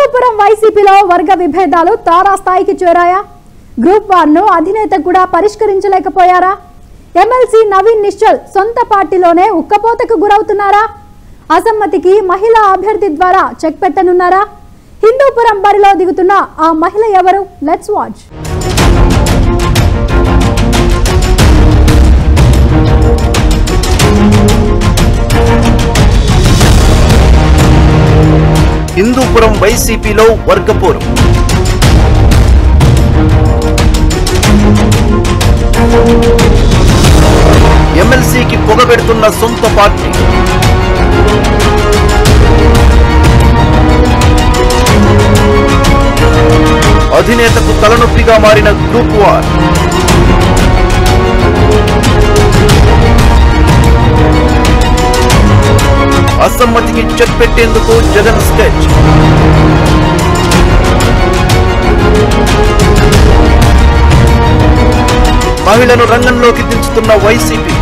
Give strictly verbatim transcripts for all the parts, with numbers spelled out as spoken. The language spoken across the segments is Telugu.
హిందూపురం వైసీపీలో వర్గ విభేదాలు తారాస్థాయికి చేరాయా? గ్రూప్ వన్ ను అధినేత కూడా పరిష్కరించలేకపోయారా? ఎమ్మెల్సీ నవీన్ నిశ్చల్ సొంత పార్టీలోనే ఉక్కపోతకు గురవుతున్నారా? అసమ్మతికి మహిళా అభ్యర్థి ద్వారా చెక్ పెట్టనున్నారా? హిందూపురం బరిలో దిగుతున్న ఆ మహిళ ఎవరు? Let's watch. హిందూపురం వైసీపీలో వర్గపోరు. ఎమ్మెల్సీకి పొగబెడుతున్న సొంత పార్టీ. అధినేతకు తలనొప్పిగా మారిన గ్రూప్ వార్. అసమ్మతికి చెక్ పెట్టేందుకు జగన్ స్కెచ్. మహిళను రంగంలోకి దించుతున్న వైసీపీ.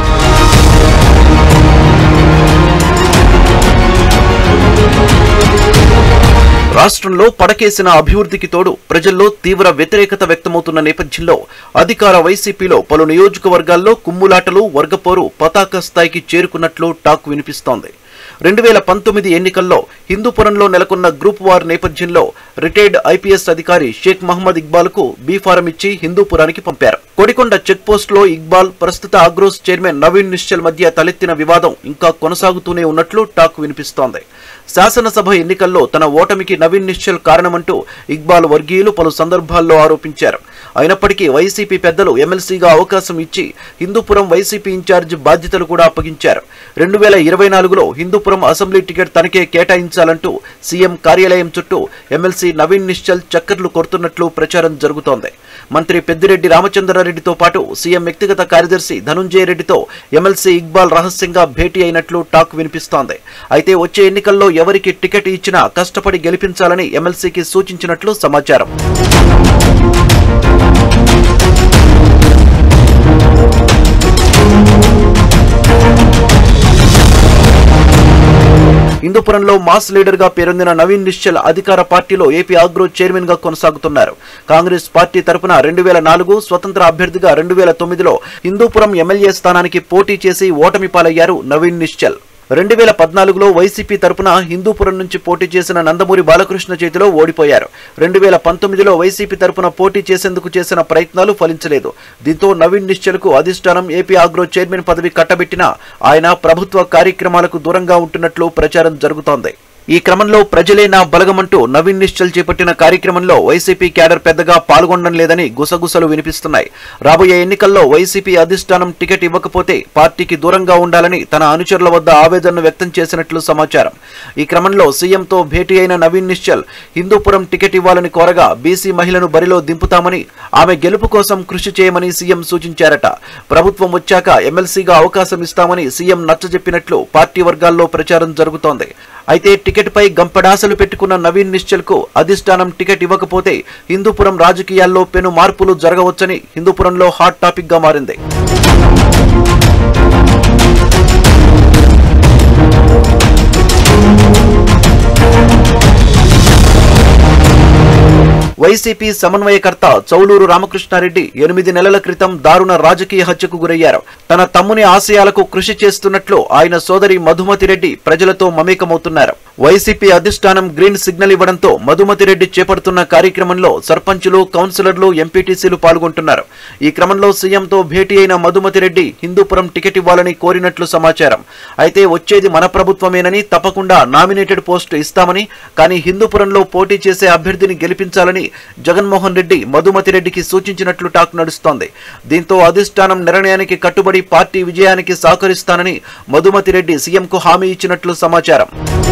రాష్ట్రంలో పడకేసిన అభివృద్ధికి తోడు ప్రజల్లో తీవ్ర వ్యతిరేకత వ్యక్తమవుతున్న నేపథ్యంలో అధికార వైసీపీలో పలు నియోజకవర్గాల్లో కుమ్ములాటలు, వర్గపోరు పతాక స్థాయికి చేరుకున్నట్లు టాక్ వినిపిస్తోంది. రెండు వేల పంతొమ్మిది ఎన్నికల్లో హిందూపురంలో నెలకొన్న గ్రూప్ వార్ నేపథ్యంలో రిటైర్డ్ ఐపీఎస్ అధికారి షేక్ మహమ్మద్ ఇక్బాల్ కు బీఫారం ఇచ్చి హిందూపురానికి పంపారు. కొడికొండ చెక్ పోస్ట్ లో ఇక్బాల్, ప్రస్తుత ఆగ్రోస్ చైర్మన్ నవీన్ నిశ్చల్ మధ్య తలెత్తిన వివాదం ఇంకా కొనసాగుతూనే ఉన్నట్లు టాక్ వినిపిస్తోంది. శాసనసభ ఎన్నికల్లో తన ఓటమికి నవీన్ నిశ్చల్ కారణమంటూ ఇక్బాల్ వర్గీయులు పలు సందర్భాల్లో ఆరోపించారు. అయినప్పటికీ వైసీపీ పెద్దలు ఎమ్మెల్సీగా అవకాశం ఇచ్చి హిందూపురం వైసీపీ ఇన్ఛార్జ్ బాధ్యతలు కూడా అప్పగించారు. రెండు వేల ఇరవై నాలుగులో హిందూపురం అసెంబ్లీ టికెట్ తనకే కేటాయించాలంటూ సీఎం కార్యాలయం చుట్టూ ఎమ్మెల్సీ నవీన్ నిశ్చల్ చక్కర్లు కొడుతున్నట్లు ప్రచారం జరుగుతోంది. మంత్రి పెద్దిరెడ్డి రామచంద్రారెడ్డితో పాటు సీఎం వ్యక్తిగత కార్యదర్శి ధనుంజయ రెడ్డితో ఎమ్మెల్సీ ఇక్బాల్ రహస్యంగా భేటీ అయినట్లు టాక్ వినిపిస్తోంది. అయితే వచ్చే ఎన్నికల్లో ఎవరికి టికెట్ ఇచ్చినా కష్టపడి గెలిపించాలని ఎమ్మెల్సీకి సూచించినట్లు సమాచారం. హిందూపురంలో మాస్ లీడర్ గా పేరొందిన నవీన్ నిశ్చల్ అధికార పార్టీలో ఏపీ ఆగ్రో చైర్మన్ గా కొనసాగుతున్నారు. కాంగ్రెస్ పార్టీ తరపున రెండు వేల నాలుగు, స్వతంత్ర అభ్యర్థిగా రెండు వేల తొమ్మిదిలో హిందూపురం ఎమ్మెల్యే స్థానానికి పోటీ చేసి ఓటమి పాలయ్యారు నవీన్ నిశ్చల్. రెండు వేల పద్నాలుగులో వైసీపీ తరపున హిందూపురం నుంచి పోటీ చేసిన నందమూరి బాలకృష్ణ చేతిలో ఓడిపోయారు. రెండు వేల పంతొమ్మిదిలో వైసీపీ తరపున పోటీ చేసేందుకు చేసిన ప్రయత్నాలు ఫలించలేదు. దీంతో నవీన్ నిశ్చల్ కు అధిష్టానం ఏపీ ఆగ్రో చైర్మన్ పదవి కట్టబెట్టినా ఆయన ప్రభుత్వ కార్యక్రమాలకు దూరంగా ఉంటున్నట్లు ప్రచారం జరుగుతోంది. ఈ క్రమంలో ప్రజలే నా బలగమంటూ నవీన్ నిశ్చల్ చేపట్టిన కార్యక్రమంలో వైసీపీ క్యాడర్ పెద్దగా పాల్గొనడం లేదని గుసగుసలు వినిపిస్తున్నాయి. రాబోయే ఎన్నికల్లో వైసీపీ అధిష్టానం టికెట్ ఇవ్వకపోతే పార్టీకి దూరంగా ఉండాలని తన అనుచరుల వద్ద ఆవేదనను వ్యక్తం చేసినట్లు సమాచారం. ఈ క్రమంలో సీఎంతో భేటీ అయిన నవీన్ నిశ్చల్ హిందూపురం టికెట్ ఇవ్వాలని కోరగా బీసీ మహిళను బరిలో దింపుతామని, ఆమె గెలుపు కోసం కృషి చేయమని సీఎం సూచించారట. ప్రభుత్వం వచ్చాక ఎమ్మెల్సీగా అవకాశం ఇస్తామని సీఎం నచ్చజెప్పినట్లు పార్టీ వర్గాల్లో ప్రచారం జరుగుతోంది. అయితే టికెట్ పై గంపడాసలు పెట్టుకున్న నవీన్ నిశ్చల్ కు అధిష్టానం టికెట్ ఇవ్వకపోతే హిందూపురం రాజకీయాల్లో పెను మార్పులు జరగవచ్చని హిందూపురంలో హాట్ టాపిక్ గా మారింది. వైసీపీ సమన్వయకర్త చౌలూరు రామకృష్ణారెడ్డి ఎనిమిది నెలల క్రితం దారుణ రాజకీయ హత్యకు గురయ్యారు. తన తమ్ముని ఆశయాలకు కృషి చేస్తున్నట్లు ఆయన సోదరి మధుమతిరెడ్డి ప్రజలతో మమేకమవుతున్నారు. వైసీపీ అధిష్టానం గ్రీన్ సిగ్నల్ ఇవ్వడంతో మధుమతిరెడ్డి చేపడుతున్న కార్యక్రమంలో సర్పంచులు, కౌన్సిలర్లు, ఎంపీటీసీలు పాల్గొంటున్నారు. ఈ క్రమంలో సీఎంతో భేటీ అయిన మధుమతిరెడ్డి హిందూపురం టికెట్ ఇవ్వాలని కోరినట్లు సమాచారం. అయితే వచ్చేది మన ప్రభుత్వమేనని, తప్పకుండా నామినేటెడ్ పోస్టు ఇస్తామని, కానీ హిందూపురంలో పోటీ చేసే అభ్యర్థిని గెలిపించాలని జగన్మోహన్ రెడ్డి మధుమతిరెడ్డికి సూచించినట్లు టాక్ నడుస్తోంది. దీంతో అధిష్టానం నిర్ణయానికి కట్టుబడి పార్టీ విజయానికి సహకరిస్తానని మధుమతిరెడ్డి సీఎంకు హామీ ఇచ్చినట్లు సమాచారం.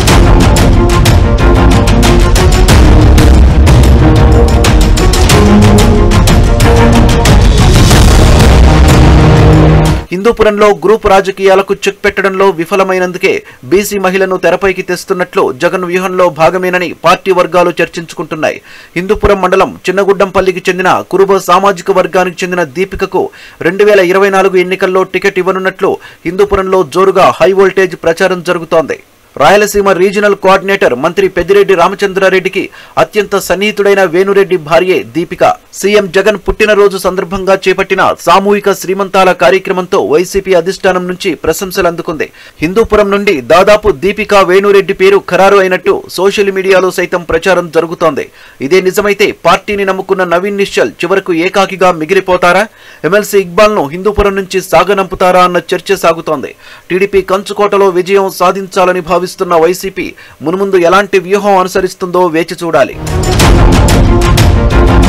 హిందూపురంలో గ్రూప్ రాజకీయాలకు చెక్ పెట్టడంలో విఫలమైనందుకే బీసీ మహిళను తెరపైకి తెస్తున్నట్లు జగన్ వ్యూహంలో భాగమేనని పార్టీ వర్గాలు చర్చించుకుంటున్నాయి. హిందూపురం మండలం చిన్నగుడ్డంపల్లికి చెందిన కురుబ సామాజిక వర్గానికి చెందిన దీపికకు రెండు వేల ఇరవై నాలుగు ఎన్నికల్లో టికెట్ ఇవ్వనున్నట్లు హిందూపురంలో జోరుగా హై వోల్టేజ్ ప్రచారం జరుగుతోంది. రాయలసీమ రీజనల్ కోఆర్డినేటర్ మంత్రి పెద్దిరెడ్డి రామచంద్రారెడ్డికి అత్యంత సన్నిహితుడైన వేణురెడ్డి భార్యే దీపిక. సీఎం జగన్ పుట్టినరోజు సందర్భంగా చేపట్టిన సామూహిక శ్రీమంతాల కార్యక్రమంతో వైసీపీ అధిష్టానం నుంచి ప్రశంసలు అందుకుంది. హిందూపురం నుండి దాదాపు దీపిక వేణురెడ్డి పేరు ఖరారు అయినట్టు సోషల్ మీడియాలో సైతం ప్రచారం జరుగుతోంది. ఇదే నిజమైతే పార్టీని నమ్ముకున్న నవీన్ నిశ్చల్ చివరకు ఏకాకిగా మిగిలిపోతారా? ఎమ్మెల్సీ ఇక్బాల్ ను హిందూపురం నుంచి సాగనంపుతారా అన్న చర్చ సాగుతోంది. టీడీపీ కంచుకోటలో విజయం సాధించాలని భావిస్తున్న వైసీపీ మున్ముందు ఎలాంటి వ్యూహం అనుసరిస్తుందో వేచి చూడాలి.